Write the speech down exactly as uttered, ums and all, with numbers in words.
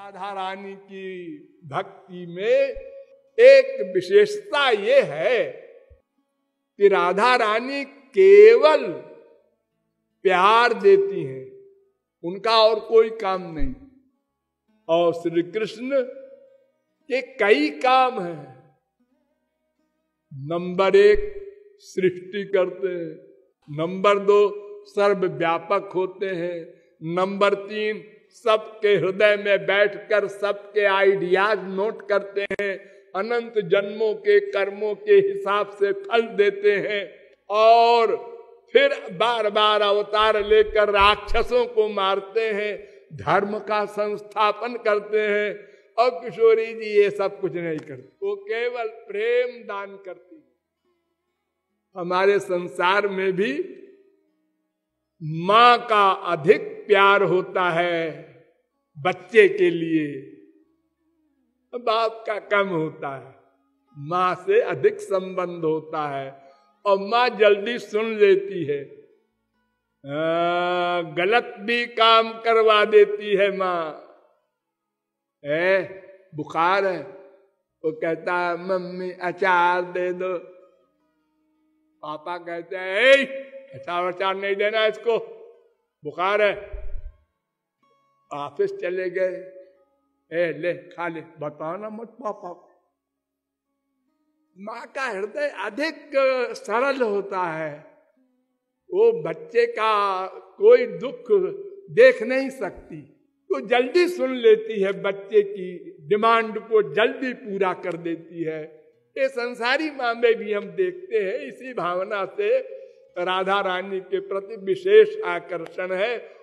राधा रानी की भक्ति में एक विशेषता ये है कि राधा रानी केवल प्यार देती हैं, उनका और कोई काम नहीं। और श्री कृष्ण के कई काम हैं। नंबर एक सृष्टि करते हैं, नंबर दो सर्वव्यापक होते हैं, नंबर तीन सबके हृदय में बैठकर सबके आइडियाज नोट करते हैं, अनंत जन्मों के कर्मों के हिसाब से फल देते हैं, और फिर बार बार अवतार लेकर राक्षसों को मारते हैं, धर्म का संस्थापन करते हैं। और किशोरी जी ये सब कुछ नहीं करती, वो केवल प्रेम दान करती। हमारे संसार में भी मां का अधिक प्यार होता है बच्चे के लिए, बाप का कम होता है। मां से अधिक संबंध होता है और मां जल्दी सुन लेती है, आ, गलत भी काम करवा देती है मां। है बुखार है, वो कहता है मम्मी अचार दे दो, पापा कहते हैं अचार अचार नहीं देना इसको, बुखार है। ऑफिस चले गए, ए ले खा ले, बताना मत पापा। माँ का हृदय अधिक सरल होता है, वो बच्चे का कोई दुख देख नहीं सकती, तो जल्दी सुन लेती है, बच्चे की डिमांड को जल्दी पूरा कर देती है। ये संसारी माँ में भी हम देखते हैं। इसी भावना से राधा रानी के प्रति विशेष आकर्षण है